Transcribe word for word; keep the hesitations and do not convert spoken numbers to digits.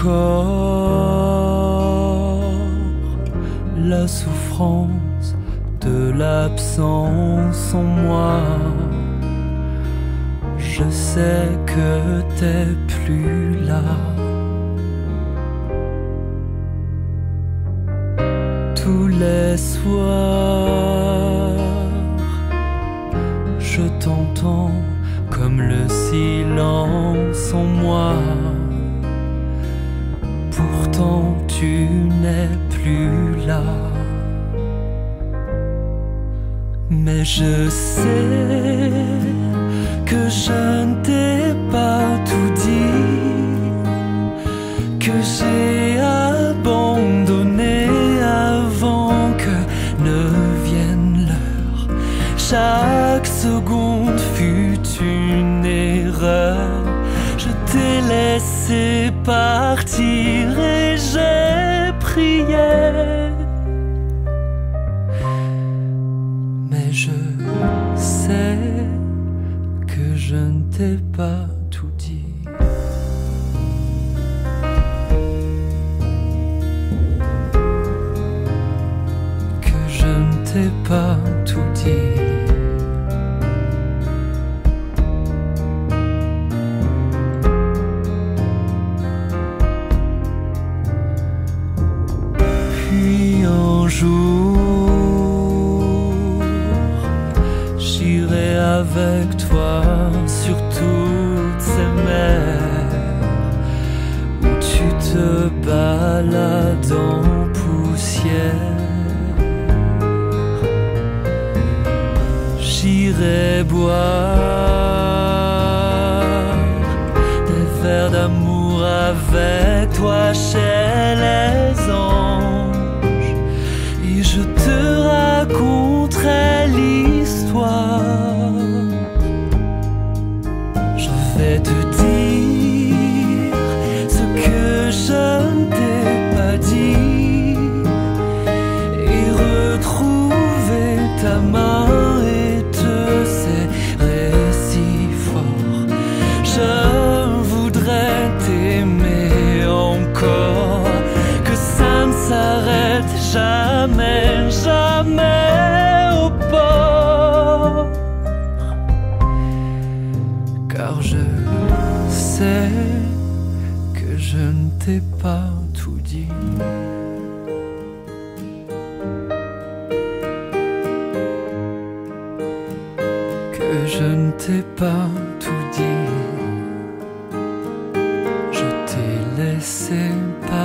encore la souffrance de l'absence en moi. Je sais que t'es plus là. Tous les soirs, je t'entends comme le silence en moi. Pourtant tu n'es plus là. Mais je sais que je ne t'ai pas tout dit, que j'ai abandonné avant que ne vienne l'heure. Chaque seconde fut une erreur. Je t'ai laissé partir et j'ai prié. Mais je sais que je ne t'ai pas tout dit. Que je ne t'ai pas tout dit. Puis un jour, j'irai avec toi sur toutes ces mers où tu te balades en poussière. J'irai boire des verres d'amour avec toi chez les anges, et je te raconterai l'histoire. Je vais te dire ce que je ne t'ai pas dit et retrouver ta main et te serrer si fort. Je voudrais t'aimer encore, que ça ne s'arrête jamais, jamais au port. Car je sais que je ne t'ai pas tout dit. Que je ne t'ai pas tout dit. Je t'ai laissé partir.